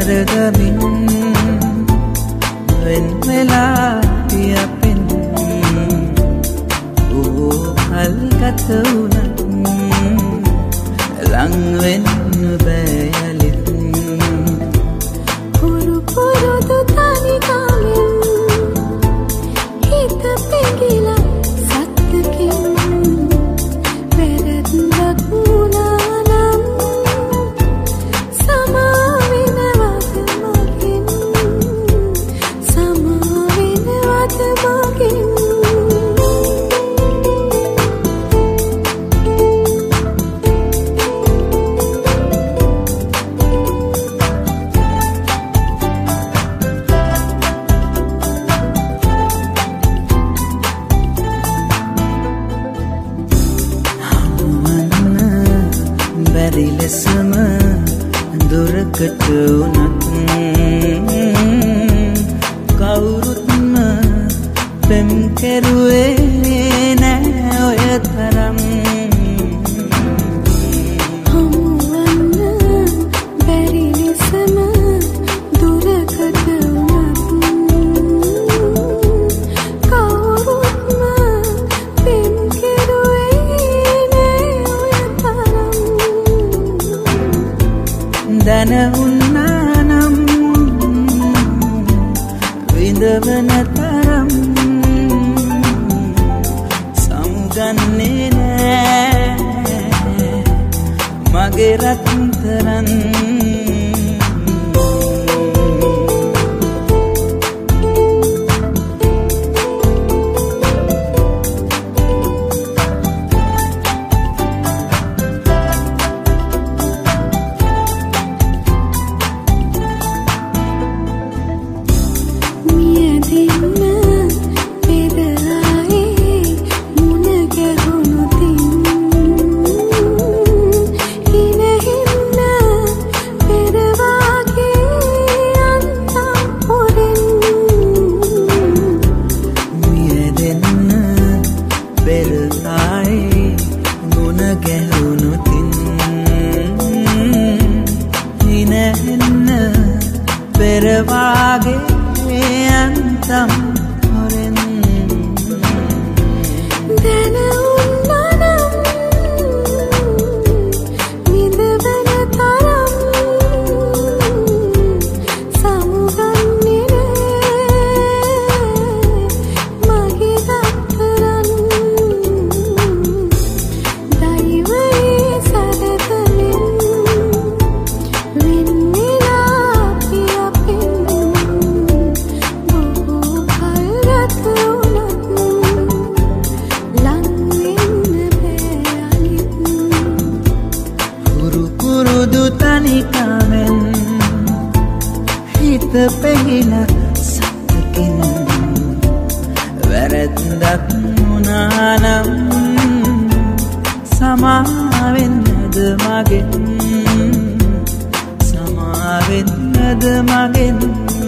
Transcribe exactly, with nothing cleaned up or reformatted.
saradamin wen vela piapen oohal katuna lang wen bayalit puru puru tu tani kamin hita pengila satkin verat lakuna nam sama vinawat magin sama vinawat magin sama දුරකට උනත් කවුරුත්ම පෙම් කෙරුවේ නෑ ඔය තරම් හමුවන්න බැරි ලෙසම දුරකට උනත් කවුරුත්ම පෙම් කෙරුවේ නෑ ඔය තරම් දන උන්නානම් විඳවන තරම් සමුගන්නේ නෑ මගේ රත්තරන් සමාවෙන්නද මගෙන්